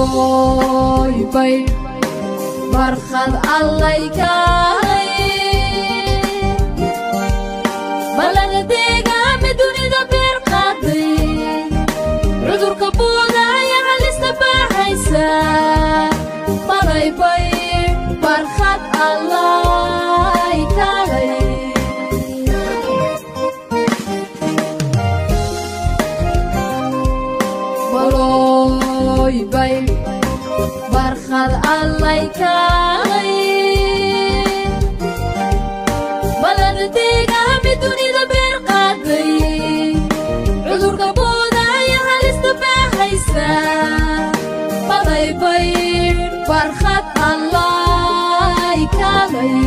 baloy bay barkhad allay kaalay balaga deegaame dunida beer qaaday cudurka buudaya halista baaxaysa balay bay barkhad allay kaalay baloy bay barkhad allay kaalay balada deegaame dunida beer qaaday cudurka buudaya halista baaxaysa balay bay barkhad allay kaalay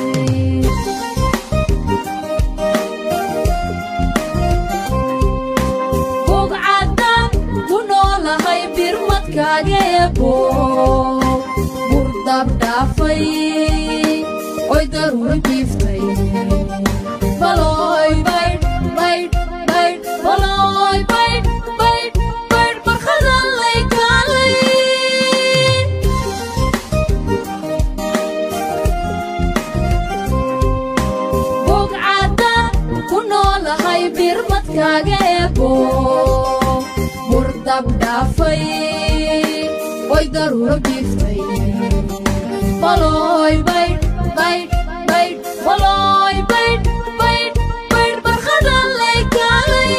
kageebo murdab dhaafay oy daruuro jiiftay baloy baydh baydh baydh baloy baydh baydh baydh barkhad allay kaalay bogcadda ku noolahay birmadkageebo murdab dhaafay oy daruuro jiiftay baloy baydh baydh baydh baloy baydh baydh baydh barkhad allay kaalay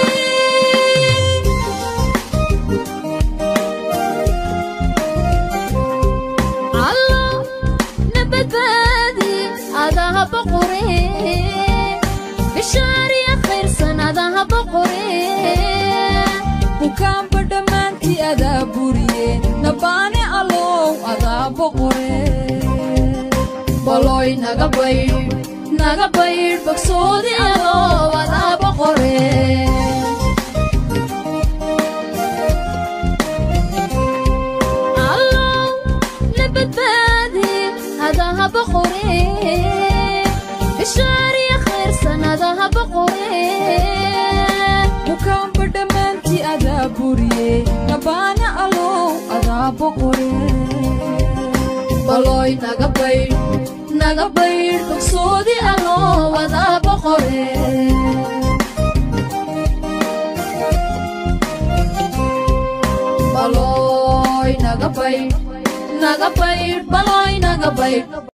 allo nabadbaadi adaha boqore bishaariya khayrsan adaha boqore bukaanba dhammaantii adaa buriye nabaane allow adaa boqore baloy naga baydh bogsoodi allow adaa boqore allow nabadbaadi adaha boqore bishaariya khayrsan adaha boqore bukaanba dhammaantii adaa buriye nabaane allow adaa boqore baloy naga baydh bogsoodi allow adaa boqore baloy naga baydh baloy naga baydh